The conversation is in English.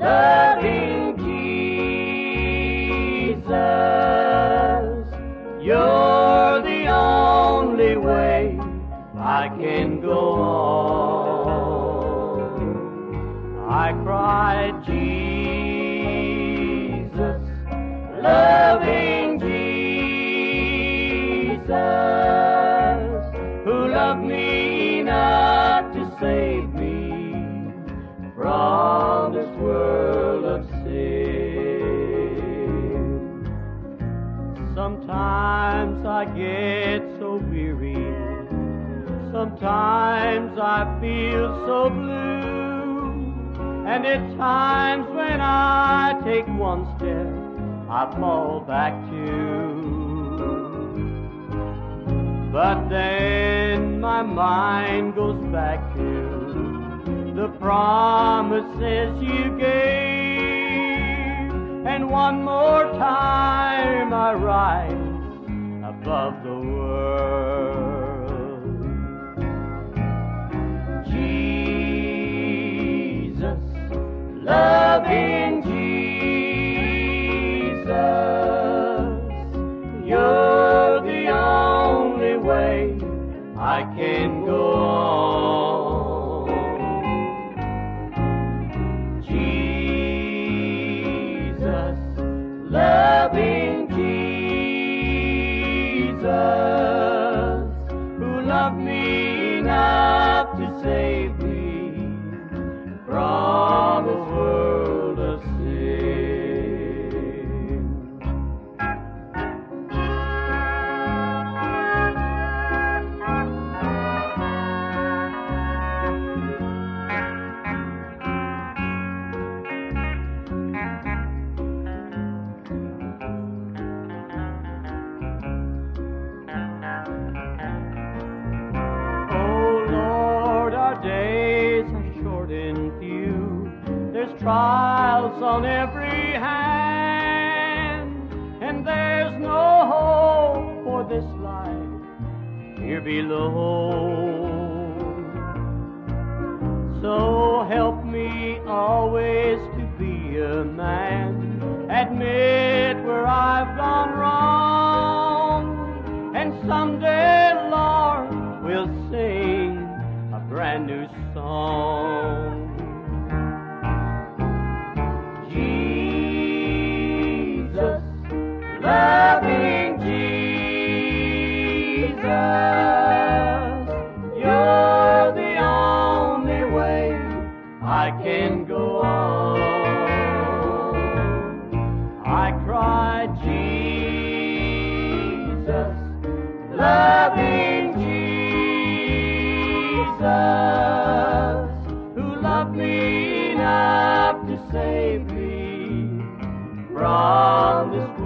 loving Jesus. You're the only way I can go on. I cried, Jesus, loving Jesus, who loved me enough to save me from this world of sin. Sometimes I get so weary, sometimes I feel so blue, and at times when I take one step, I fall back too. But then my mind goes back to the promises you gave, and one more time I rise above the world. Jesus, loving Jesus, you're the only way I can go on. Jesus, loving Jesus, who loved me enough to save me from this world of sin. Oh Lord, our days are short and few. There's trials on every hand, and there's no hope for this life here below. So help me always to be a man, admit where I've gone wrong, and someday, Lord, we'll sing a brand new song. Jesus, loving Jesus, you're the only way I can go on. I cried, Jesus, loving Jesus, who loved me enough to save me from this